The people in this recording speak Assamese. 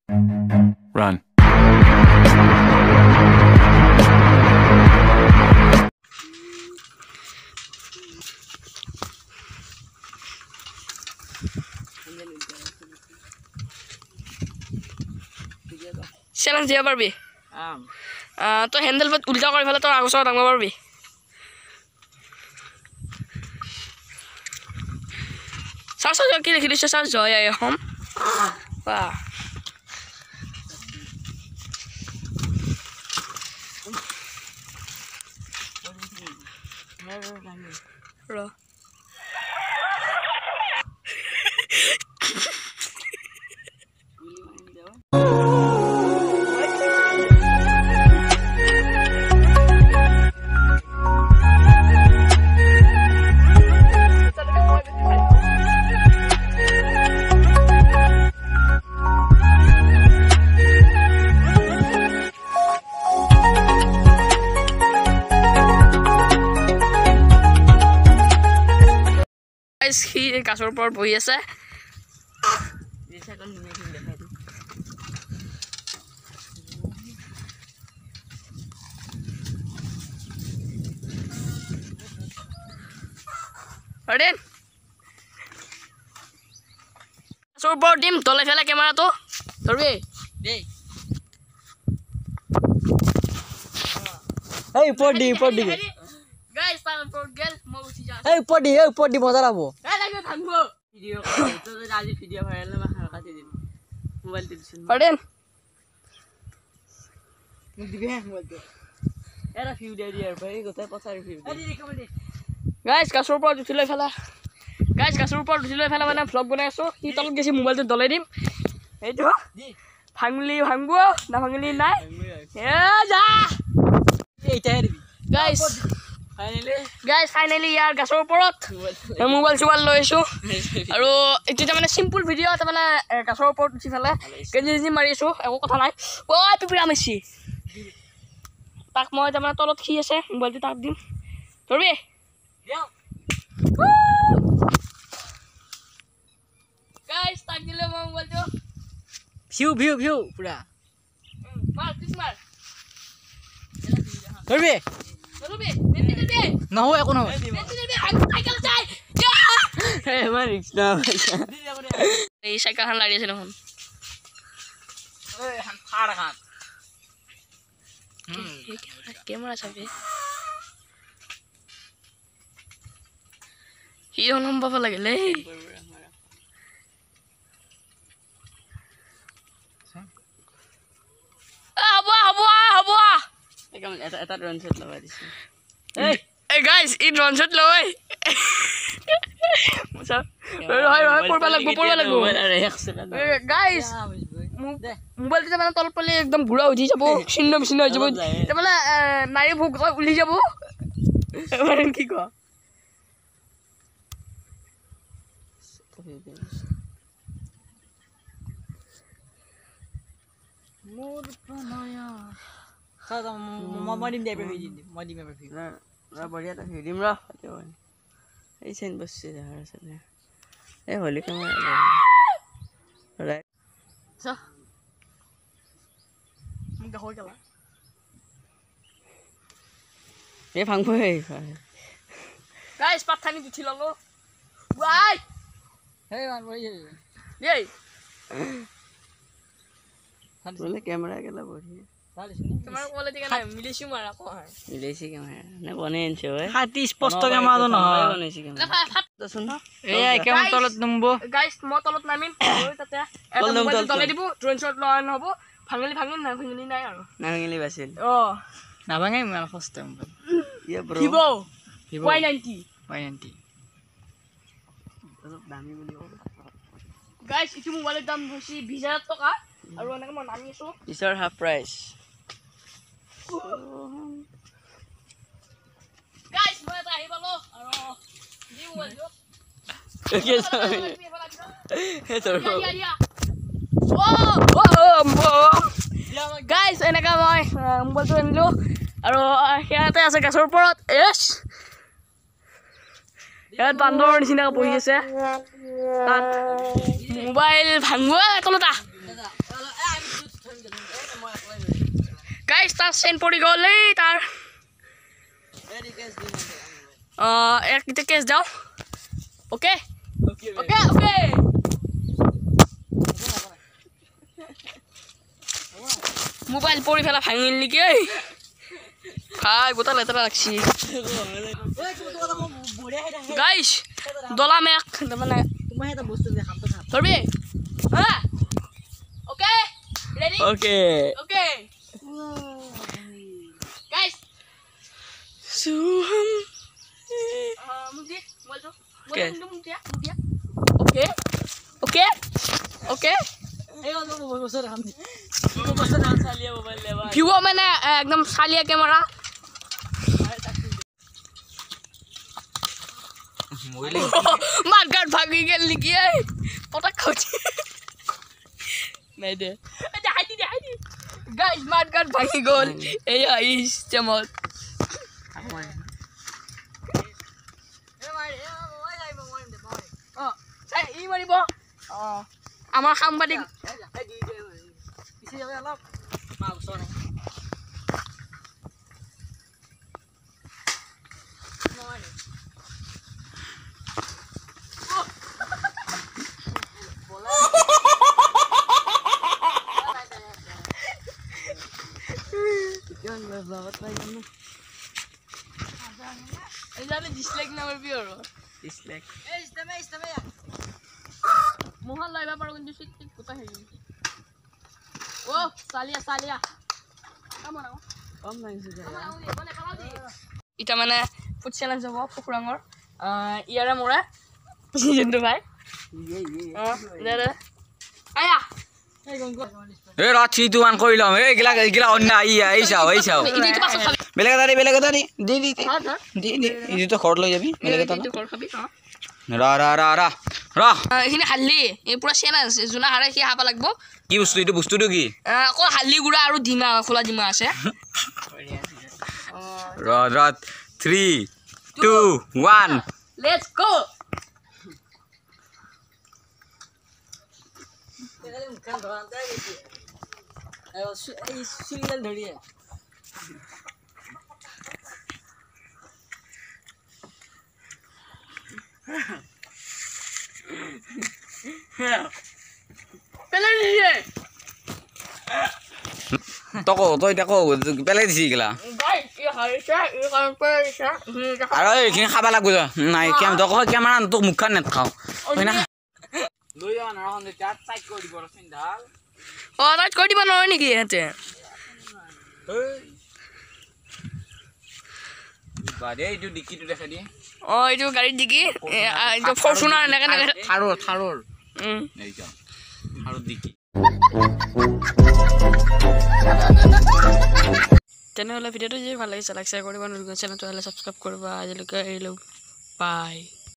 Run. Challenge dia parbi. To handle but ulta kori phela tor agosor dangba parbi. Sa ki likhili sa joy ay hom. Wow. Ro. He kasur por bohi ase Arden kasur por dim tole phela camera to thorbi dei hey podi guys time for girl mo uthi ja hey podi moza labo kai lagyo thangbo video to aji video viral ma khaka de din mobile television Arden dibe mobile de era few day year bhai gotai pachari few day guys kasur por uthiloi phela মানে vlog banai aso hi talot gesi mobile to dolai dim eito phangli phangbo na phangli nai e ja eita herbi guys finally yaar gasor porot mobile chubal loisu aru etu ta mane simple video ta mane gasor porot uthi phela keji marisu eko kotha nai oi pipira mesi tak moi ta mane tolot khi ase mobile tu tak dim torbi guys tak dile mobile tu view pura mar kismar torbi Bente na ho eko na ho cycle chai hey marik na ei cycle han lari ase nohon han phara khan camera sabe hi honam baba lagele habo ekam eta drone shot lawai dise hey guys in drone shot lawai musa hoy porba lagbo guys mobile ta মানে তল পলে একদম ঘুৰা উঠি যাব চিন্ন হৈ যাব তে মানে নাৰী ভোগ উলি যাব মানে কি ক মোর প্রণয়া Sada modim dia berhiji, modim berhiji. Na बढ़िया ta hidim ra. Ei sen basse ja rasane. Ei holi camera. Right. So. Mun ga hoi kala. Ei phang phoi. Guys pathani uthi lalo. Wai. Hey man bhai. Ei. Bole camera kala बढ़िया. তোমার বলে দিকে না মিলেছি মারা কো হয় মিলেছি ক্যামেরা না বনে আনছে ওই হাতি স্পষ্ট ক্যামেরা না বনেছি ক্যামেরা তো শুন এই কেমন তলত নমবো গাইস ম তলত নামিম ওই তাতে এটা মোবাইল তলে দিব ড্রোন শট লন হবো ভাঙলি না ভাঙলি নাই আৰু না ভাঙলি বাছিল না ভাঙাই মান ফার্স্ট টাইম ইয়া ব্রো ভিভো Y90 দামি বলি গাইস ইটো মোবাইলের দাম হইছি 20000 টাকা আৰু এনেকে মই নামি আছো ইছৰ হাফ প্ৰাইস guys মই এটা আহিবলো আৰু দিও বলছো কি আছে ইয়া guys এনেকা মই মোবাইলটো আনিলো আৰু ইয়াতে আছে গাছৰ ওপৰত এছ ইয়াত বান্দৰ নিচিনা বহি আছে মোবাইল ভাঙুৱা তলতা তাৰ চেন পৰি গ'ল এই তাৰ এতিয়া কেছ যাওঁ অ'কে অ'কে অ'কে মোবাইল পৰি ফেলা ভাঙিল নেকি এই খাই গোটা লেতেৰা লাগছি গাইছ দলা মেক মানে ধৰবি হা okay ready okay okay guys so হম মুদি বলতো বলতো মুদিয়া অ'কে অ'কে অ'কে ভিউ মানে একদম চালিয়া কেমেৰা মাৰ্গাৰ ভাগি গেল নেকি এই পটাক খাউছি নাই দে এটা হাইদি গাইস মাৰ্গাৰ ভাগি গ'ল এই আইছ চমত ই মাৰিব আমাৰ সাংবাদিক ডিসলাইক নামাৰবি আৰু ডিসলাইক এই ইস্তেমে মোহন লাইবা পাৰো কিন্তু সিট কোটা হেৰি ও সালিয়া কম নাইছে ইটা মানে ফুড চ্যালেঞ্জ হ'ব ফুকুৰাঙৰ ইয়াৰে মোৰে জিন্তু ভাই দে আয়া এ ৰাতি তুমান কৰিলাম এই গিলা অন্য এই চাও বেলেগ এটা দি ইটো তো ঘৰত লৈ যাবি বেলেগ এটা ঘৰ খাবি ৰা এইখিনি হাল্লি এই পুৰা চ্যালেঞ্জ জুনা হাৰে সি হাবা লাগব কি বস্তুটো কি আকৌ হাল্লি গুড়া আৰু ডিমা খোলা ডিমা আছে ৰা 3 2 1 লেটস গো তই এতিয়া পেলাই দিছি গিলা আৰু এইখিনি খাব লাগব নাই কেমেৰা তোক মুখখন নেখাওঁ টাইট কৰি দিব নোৱাৰে নেকি ইহঁতে এইটো ডিকিটো দেখাই দিয়ে এইটো গাড়ীত ডিকি ফৰচুনাৰ এনেকে থাৰৰ ডিকি তেনেহ'লে ভিডিঅ'টো যদি ভাল লাগিছে লাইক শ্বেয়াৰ কৰিব চেনেলটো হ'লে ছাবস্ক্ৰাইব কৰিবা আজিলৈকে এৰিলোঁ বাই